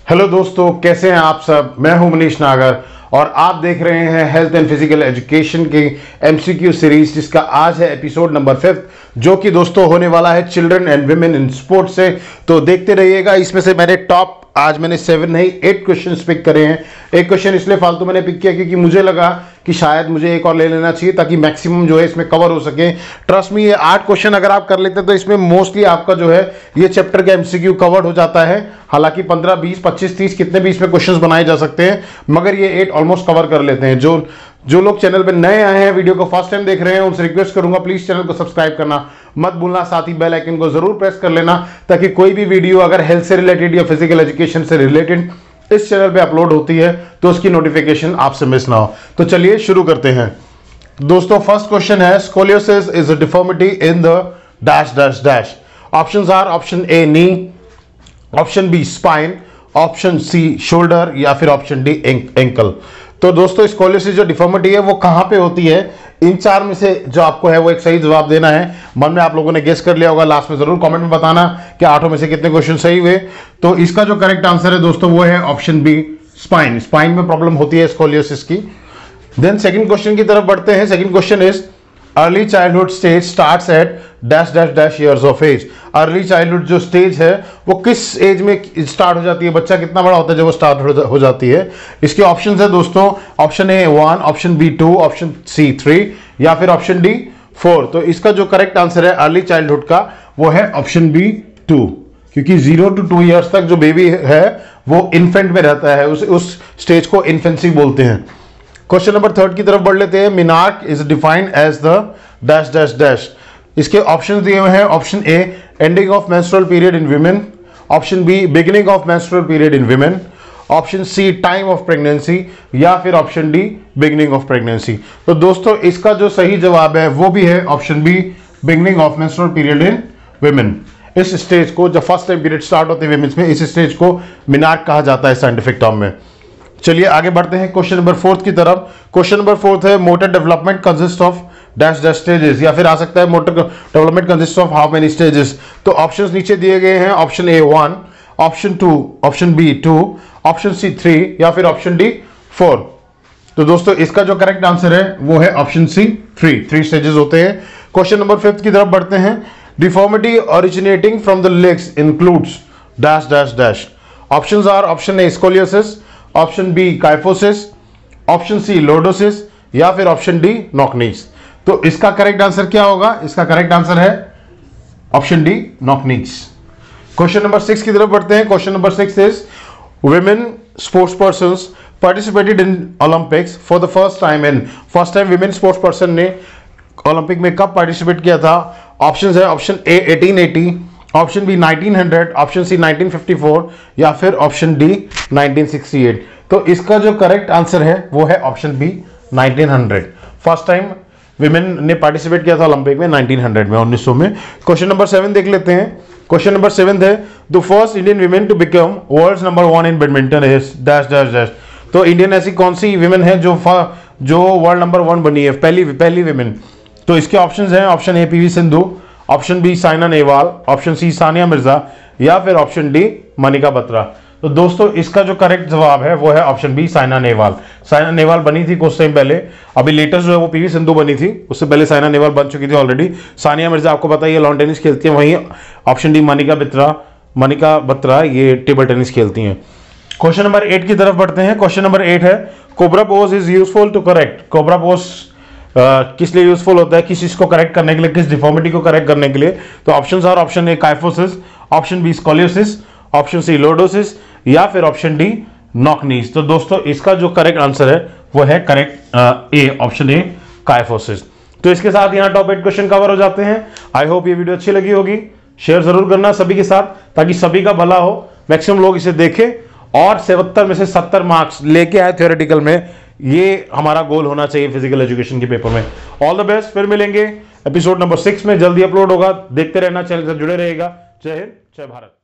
Hello दोस्तों, कैसे हैं आप सब। मैं हूं मनीष नागर और आप देख रहे हैं हेल्थ एंड फिजिकल एजुकेशन की एमसीक्यू सीरीज, जिसका आज है एपिसोड नंबर 5, जो कि दोस्तों होने वाला है children and women in sports से। तो देखते रहिएगा। इसमें से आज मैंने 7 नहीं 8 क्वेश्चन पिक करे हैं। एक क्वेश्चन इसलिए फालतू मैंने पिक किया क्योंकि मुझे लगा कि शायद मुझे एक और ले लेना चाहिए ताकि मैक्सिमम जो है इसमें कवर हो सके। ट्रस्ट मी, ये 8 क्वेश्चन अगर आप कर लेते हैं तो इसमें मोस्टली आपका जो है ये चैप्टर का एमसीक्यू कवर्ड हो जाता है। हालांकि 15, 20, 25, 30 कितने भी इसमें क्वेश्चंस बनाए जा सकते हैं, मगर ये 8 ऑलमोस्ट कवर कर लेते हैं। जो लोग चैनल पे नए आए हैं, वीडियो को फर्स्ट टाइम देख रहे हैं, उनसे रिक्वेस्ट करूंगा प्लीज चैनल को सब्सक्राइब करना मत भूलना, साथ ही बेल आइकन को जरूर प्रेस कर लेना ताकि कोई भी वीडियो अगर हेल्थ से रिलेटेड या फिजिकल एजुकेशन से रिलेटेड इस चैनल पे अपलोड होती है तो उसकी नोटिफिकेशन आपसे मिस ना हो। तो चलिए शुरू करते हैं दोस्तों। फर्स्ट क्वेश्चन है, scoliosis is a deformity in the dash dash dash. Options are option A knee, option B spine, option C shoulder या फिर ऑप्शन डी एंकल। तो दोस्तों स्कोलियोसिस जो डिफॉर्मिटी है वो कहां पे होती है, इन 4 में से जो आपको है वो एक सही जवाब देना है। मन में आप लोगों ने गेस कर लिया होगा, लास्ट में जरूर कमेंट में बताना कि 8 में से कितने क्वेश्चन सही हुए। तो इसका जो करेक्ट आंसर है दोस्तों वो है ऑप्शन बी स्पाइन। स्पाइन में प्रॉब्लम होती है स्कोलियोसिस की। देन सेकंड क्वेश्चन की तरफ बढ़ते हैं। Second question is early childhood stage starts at dash dash dash years of age. Early childhood जो स्टेज है वो किस एज में स्टार्ट हो जाती है, बच्चा कितना बड़ा होता है जब वो स्टार्ट हो जाती है। इसके ऑप्शंस है दोस्तों, option A 1, option B 2, option C 3 या फिर ऑप्शन डी 4। तो इसका जो करेक्ट आंसर है अर्ली चाइल्डहुड का वो है ऑप्शन बी 2, क्योंकि 0 to 2 ईयर्स तक जो बेबी है वो इन्फेंट में रहता है, उस स्टेज को इन्फेंसी बोलते हैं। क्वेश्चन नंबर 3 की तरफ बढ़ लेते हैं। Menarche is defined as the dash dash dash. इसके ऑप्शंस दिए हुए हैं, option A ending of menstrual period in women, option B beginning of menstrual period in women, option C time of pregnancy या फिर option D beginning of pregnancy. तो दोस्तों इसका जो सही जवाब है वो भी है option B beginning of menstrual period in women. इस स्टेज को जब फर्स्ट टाइम पीरियड स्टार्ट होते हैं विमेन्स में, इस स्टेज को मिनार्क कहा जाता है साइंटिफिक टर्म में। चलिए आगे बढ़ते हैं क्वेश्चन नंबर 4 की तरफ। क्वेश्चन नंबर 4 है motor development consist of dash dash stages, या फिर आ सकता है motor development consist of how many stages. तो ऑप्शंस नीचे दिए गए हैं, option A 1, option 2, option B 2, option C 3 या फिर ऑप्शन डी 4। तो दोस्तों इसका जो करेक्ट आंसर है वो है ऑप्शन सी 3 स्टेजेस होते हैं। क्वेश्चन नंबर 5 की तरफ बढ़ते हैं। Deformity originating from the legs includes dash dash dash. Options are option A scoliosis, option B kyphosis, option C lordosis या फिर ऑप्शन डी नॉकनीज। तो इसका करेक्ट आंसर क्या होगा, इसका करेक्ट आंसर है option D knock knees. Question number 6 की तरफ बढ़ते हैं। Question number 6 is women sports persons participated in Olympics for the first time in। First time women sports person ने ओलंपिक में कब पार्टिसिपेट किया था। ऑप्शंस है option A 1880, option B 1900, option C 1954 या फिर ऑप्शन डी 1968। तो इसका जो करेक्ट आंसर है वो है option B 1900। First time women ने पार्टिसिपेट किया था ओलंपिक में 1900 में, 1900 में। क्वेश्चन नंबर 7 देख लेते हैं। क्वेश्चन नंबर 7 है the first Indian women to become world number 1 in badminton is dash dash dash. तो इंडियन ऐसी कौन सी विमेन है जो वर्ल्ड नंबर 1 बनी है, पहली विमेन। तो इसके ऑप्शंस हैं, option A PV Sindhu, option B Saina Nehwal, option C Sania Mirza या फिर ऑप्शन डी मनिका बत्रा। तो दोस्तों इसका जो करेक्ट जवाब है वो है ऑप्शन बी साइना नेहवाल। साइना नेहवाल बनी थी कुछ टाइम पहले, अभी लेटेस्ट जो है वो पीवी सिंधु बनी थी, उससे पहले साइना नेहवाल बन चुकी थी ऑलरेडी। सानिया मिर्जा आपको पता है ये लॉन टेनिस खेलती है, वहीं ऑप्शन डी मनिका बत्रा ये टेबल टेनिस खेलती हैं। क्वेश्चन नंबर 8 की तरफ बढ़ते हैं। क्वेश्चन नंबर 8 है cobra pose is useful to correct. Cobra pose किस लिए यूजफुल होता है, किस चीज को करेक्ट करने के लिए, किस डिफॉर्मिटी को करेक्ट करने के लिए। तो options are option A kyphosis, option B scoliosis, option C lordosis या फिर ऑप्शन डी नॉकनीज। तो दोस्तों इसका जो करेक्ट आंसर है वो है correct A option A kyphosis. तो इसके साथ यहाँ टॉप 8 क्वेश्चन कवर हो जाते हैं। आई होप ये वीडियो अच्छी लगी होगी, शेयर जरूर करना सभी के साथ ताकि सभी का भला हो, मैक्सिमम लोग इसे देखें और 77 में से 70 मार्क्स लेके आए थ्योरेटिकल में। ये हमारा गोल होना चाहिए फिजिकल एजुकेशन के पेपर में। All the best. फिर मिलेंगे एपिसोड नंबर 6 में, जल्दी अपलोड होगा। देखते रहना, चैनल से जुड़े रहेगा। जय हिंद, जय भारत।